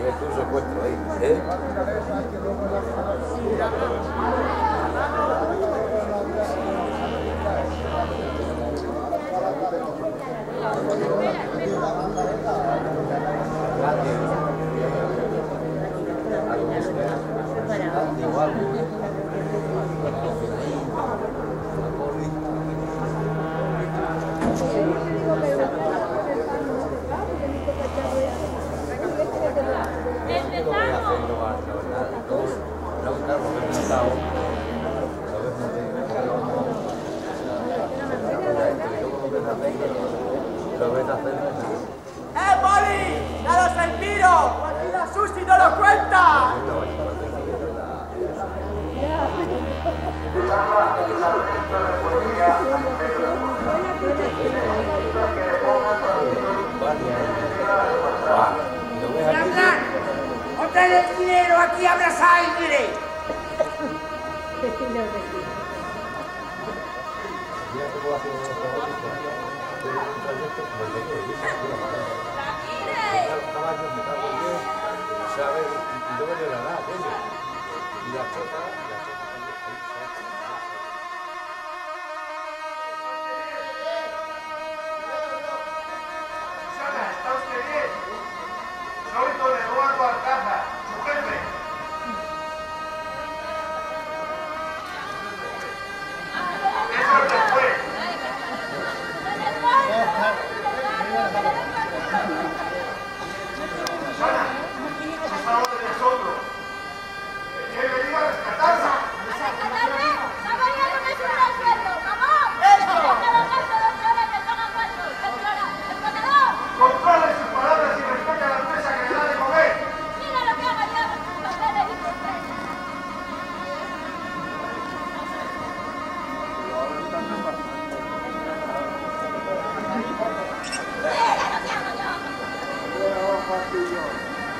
meto un secuestro ahí, ¿eh? Poli! ¡Dados el tiro! ¡Aquí la Susi no lo cuenta! ¡Hablan! ¡O tenés dinero! ¡Aquí habrá sangre! ¿Está usted bien? Soy don Eduardo Alcázar, su jefe. Eso es después. Susana, por favor de nosotros. Que he venido a rescatarla. ¡Rescatarme! ¡La María no me sube al sueldo! ¡Vamos! ¡Eso! ¡Cada gasto 2 horas me pagan 4! ¡Señora! ¡Empacador! Controle sus palabras y respete a la empresa que le da de comer. ¡Mira lo que haga yo con sus papeles y sus tres! ¡Mira lo que hago yo!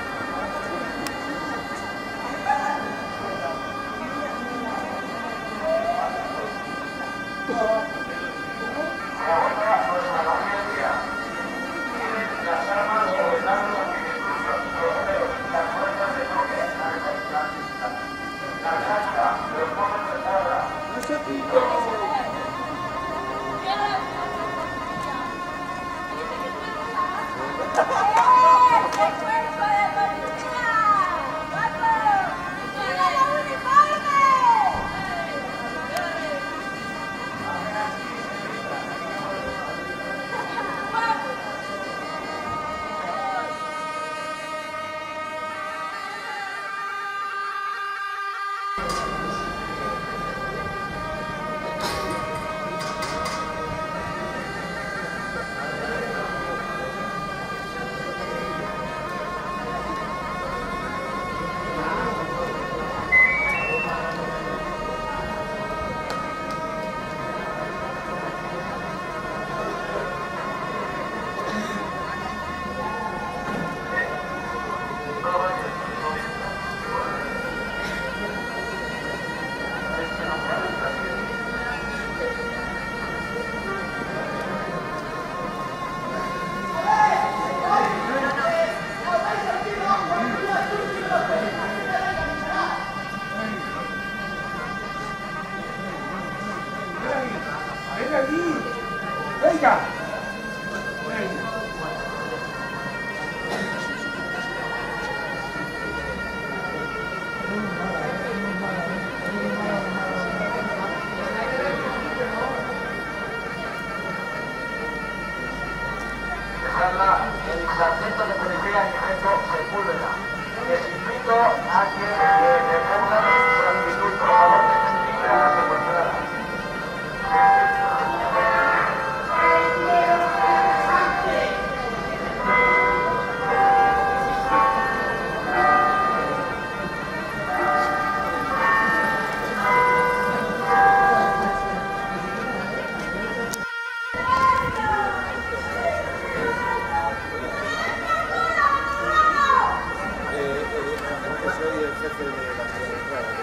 ¡Venga! El sargento de policía Jiménez Sepúlveda. Les invito a que depongan su actitud, por favor, de testigo a la secuestrada. Soy el jefe de la sala de entrada.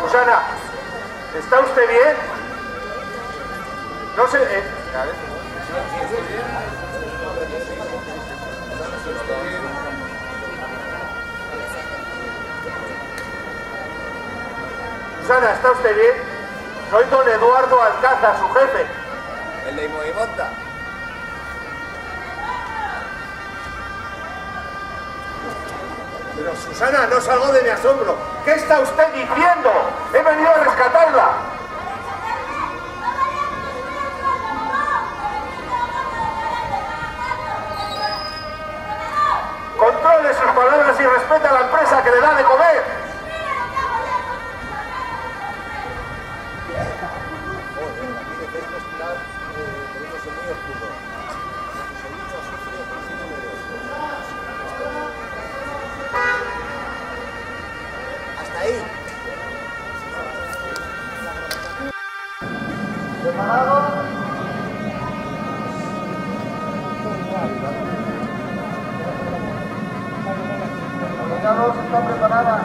Susana, ¿está usted bien? No sé... a ver. Susana, ¿está usted bien? Soy don Eduardo Alcázar, su jefe. El de Imoimonta. Pero Susana, no salgo de mi asombro. ¿Qué está usted diciendo? He venido a rescatarla. Controle sus palabras y respete a la empresa que le da de comer. Hasta ahí. ¿Preparados? Las dos están preparadas.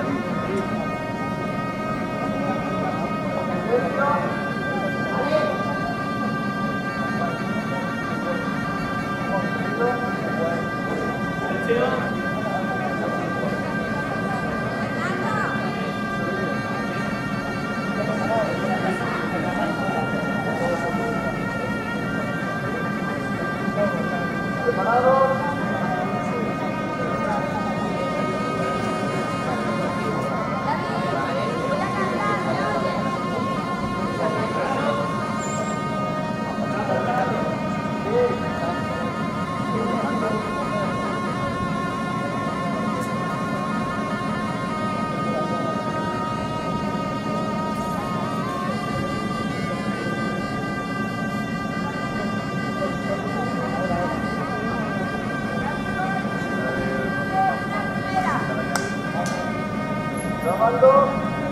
¿Preparados? Grabando.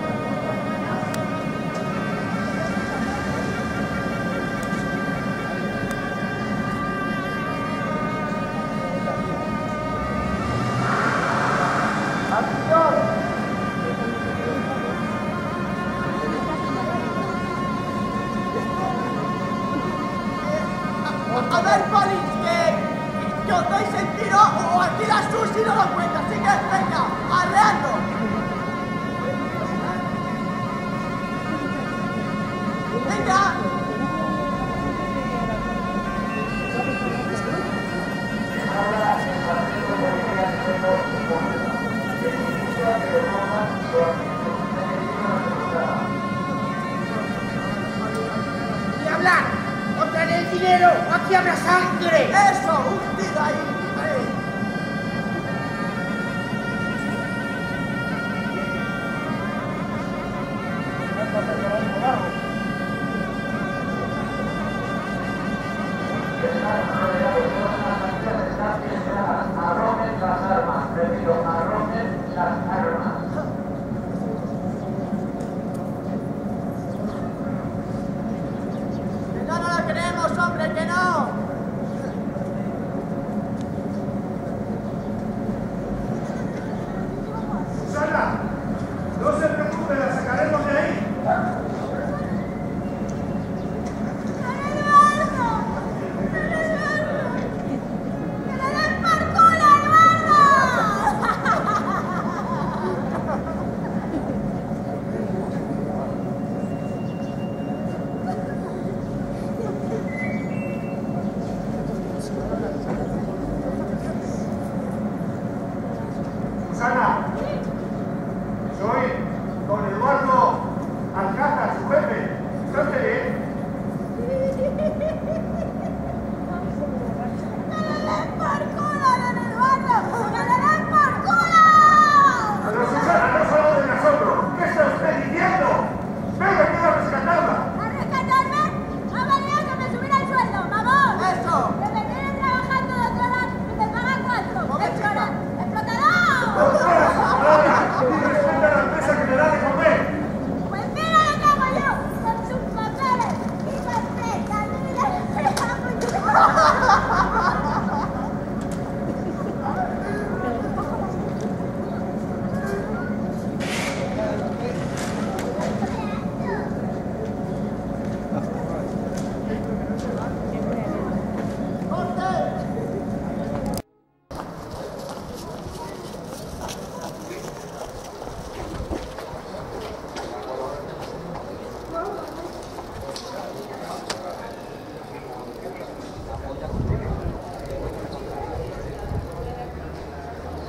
A ver, polis, que os dais el tiro o aquí la Susi no lo cuenta, así que venga, arreando. Venga. ¡Y hablar! ¡O traer el dinero! ¡O aquí habrá sangre! Eso, un tiro ahí. Arrojen las armas, repito, arrojen las armas. Que no nos la queremos, hombre, que no.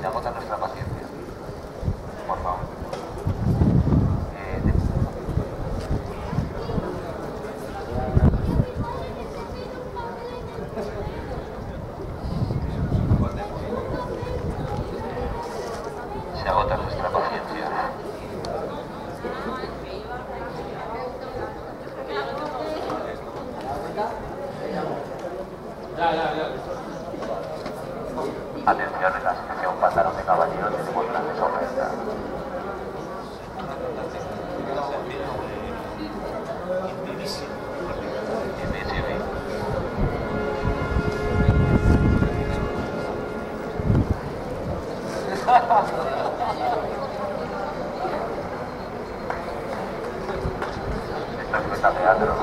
agota nuestra paciencia. Por favor. Se agota nuestra paciencia. Atención, en la sección Pantalón de Caballero tenemos grandes ofertas. Esto es metateatro.